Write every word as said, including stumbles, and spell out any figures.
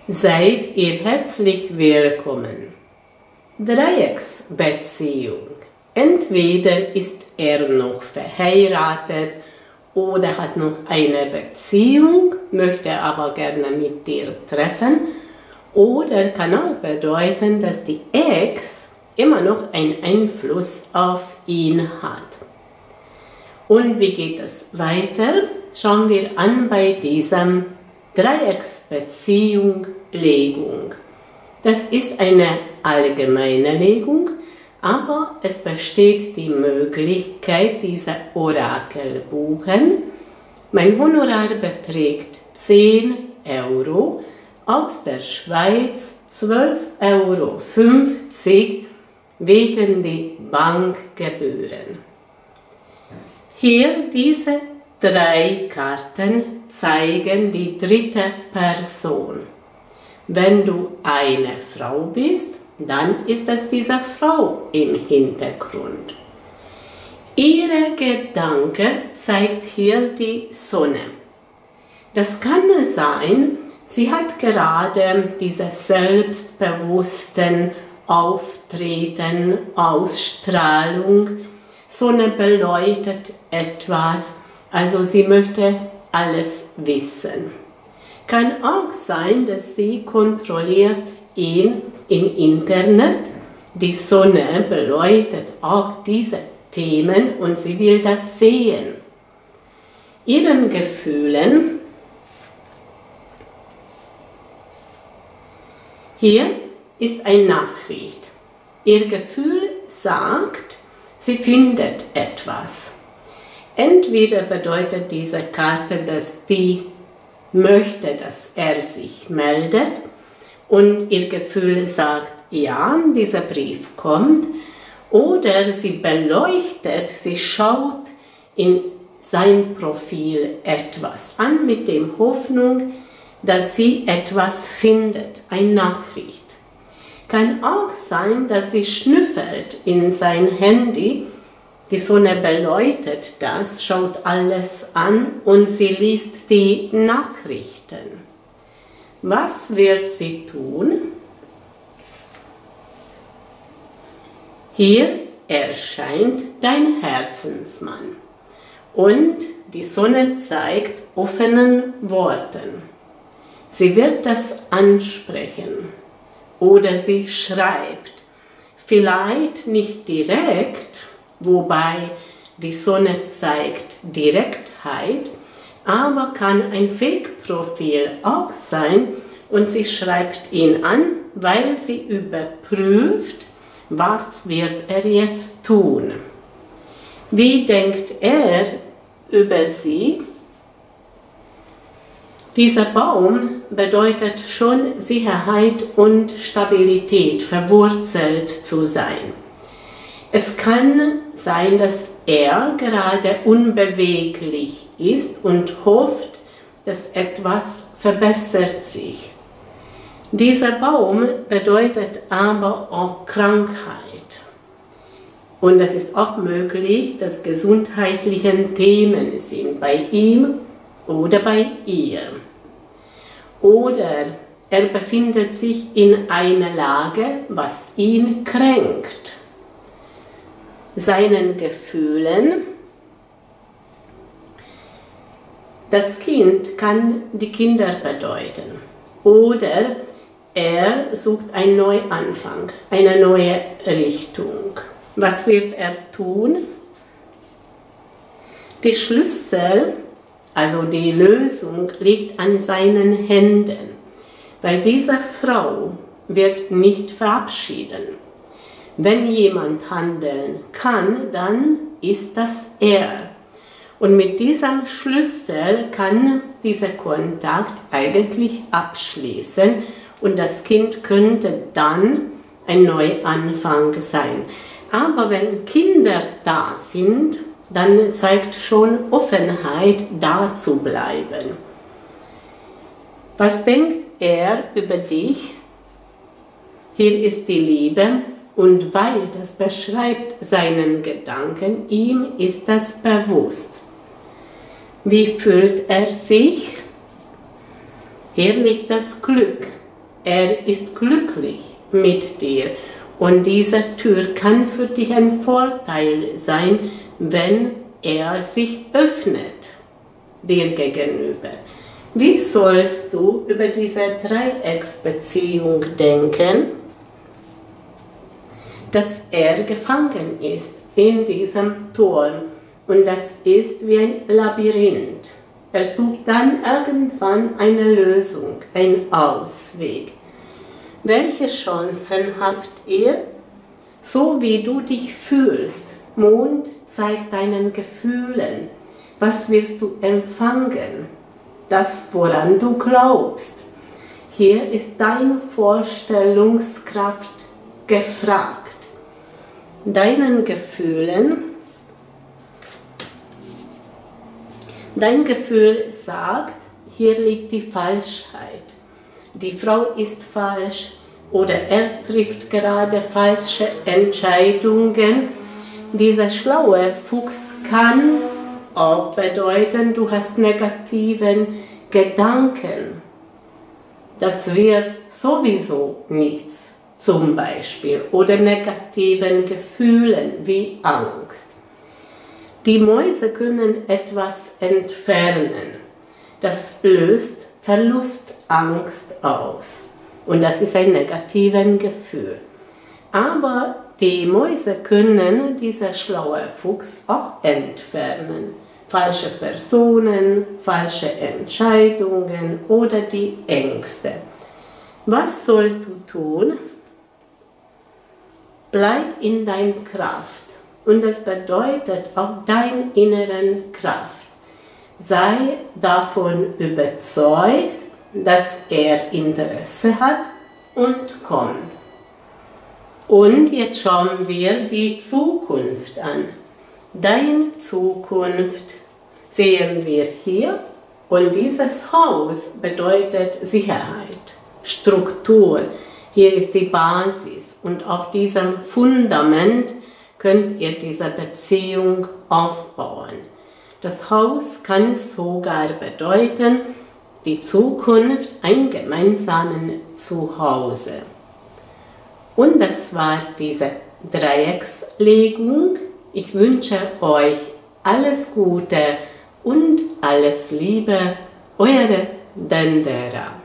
Seid ihr herzlich willkommen. Dreiecksbeziehung. Entweder ist er noch verheiratet oder hat noch eine Beziehung, möchte aber gerne mit dir treffen, oder kann auch bedeuten, dass die Ex immer noch einen Einfluss auf ihn hat. Und wie geht es weiter? Schauen wir an bei diesem Dreiecksbeziehung-Legung. Das ist eine allgemeine Legung, aber es besteht die Möglichkeit, diese Orakel buchen. Mein Honorar beträgt zehn Euro, aus der Schweiz zwölf Euro fünfzig wegen die Bankgebühren. Hier diese drei Karten zeigen die dritte Person. Wenn du eine Frau bist, dann ist es diese Frau im Hintergrund. Ihre Gedanke zeigt hier die Sonne. Das kann sein, sie hat gerade dieses selbstbewussten Auftreten, Ausstrahlung. Sonne beleuchtet etwas, also sie möchte alles wissen. Kann auch sein, dass sie kontrolliert ihn im Internet. Die Sonne beleuchtet auch diese Themen und sie will das sehen. Ihren Gefühlen. Hier ist eine Nachricht. Ihr Gefühl sagt, sie findet etwas. Entweder bedeutet diese Karte, dass die möchte, dass er sich meldet und ihr Gefühl sagt, ja, dieser Brief kommt, oder sie beleuchtet, sie schaut in sein Profil etwas an mit der Hoffnung, dass sie etwas findet, eine Nachricht. Kann auch sein, dass sie schnüffelt in sein Handy, die Sonne beleuchtet das, schaut alles an und sie liest die Nachrichten. Was wird sie tun? Hier erscheint dein Herzensmann und die Sonne zeigt offenen Worten. Sie wird das ansprechen oder sie schreibt, vielleicht nicht direkt, wobei die Sonne zeigt Direktheit, aber kann ein Fake-Profil auch sein und sie schreibt ihn an, weil sie überprüft, was wird er jetzt tun. Wie denkt er über sie? Dieser Baum bedeutet schon Sicherheit und Stabilität, verwurzelt zu sein. Es kann sein, dass er gerade unbeweglich ist und hofft, dass etwas verbessert sich. Dieser Baum bedeutet aber auch Krankheit. Und es ist auch möglich, dass gesundheitliche Themen sind bei ihm oder bei ihr. Oder er befindet sich in einer Lage, was ihn kränkt. Seinen Gefühlen. Das Kind kann die Kinder bedeuten. Oder er sucht einen Neuanfang, eine neue Richtung. Was wird er tun? Die Schlüssel, also die Lösung, liegt an seinen Händen, weil diese Frau wird nicht verabschieden. Wenn jemand handeln kann, dann ist das er. Und mit diesem Schlüssel kann dieser Kontakt eigentlich abschließen und das Kind könnte dann ein Neuanfang sein. Aber wenn Kinder da sind, dann zeigt schon Offenheit, da zu bleiben. Was denkt er über dich? Hier ist die Liebe. Und weil das beschreibt seinen Gedanken, ihm ist das bewusst. Wie fühlt er sich? Hier liegt das Glück. Er ist glücklich mit dir und diese Tür kann für dich ein Vorteil sein, wenn er sich öffnet dir gegenüber. Wie sollst du über diese Dreiecksbeziehung denken? Dass er gefangen ist in diesem Turm und das ist wie ein Labyrinth. Er sucht dann irgendwann eine Lösung, einen Ausweg. Welche Chancen habt ihr? So wie du dich fühlst. Mond zeigt deinen Gefühlen. Was wirst du empfangen? Das, woran du glaubst. Hier ist deine Vorstellungskraft gefragt. Deinen Gefühlen. Dein Gefühl sagt, hier liegt die Falschheit. Die Frau ist falsch oder er trifft gerade falsche Entscheidungen. Dieser schlaue Fuchs kann auch bedeuten, du hast negativen Gedanken. Das wird sowieso nichts, zum Beispiel, oder negativen Gefühlen wie Angst. Die Mäuse können etwas entfernen. Das löst Verlustangst aus. Und das ist ein negatives Gefühl. Aber die Mäuse können dieser schlaue Fuchs auch entfernen. Falsche Personen, falsche Entscheidungen oder die Ängste. Was sollst du tun? Bleib in deiner Kraft. Und das bedeutet auch deine innere Kraft. Sei davon überzeugt, dass er Interesse hat und kommt. Und jetzt schauen wir die Zukunft an. Deine Zukunft sehen wir hier und dieses Haus bedeutet Sicherheit, Struktur. Hier ist die Basis und auf diesem Fundament könnt ihr diese Beziehung aufbauen. Das Haus kann sogar bedeuten, die Zukunft ein gemeinsames Zuhause. Und das war diese Dreieckslegung. Ich wünsche euch alles Gute und alles Liebe, eure Dendera.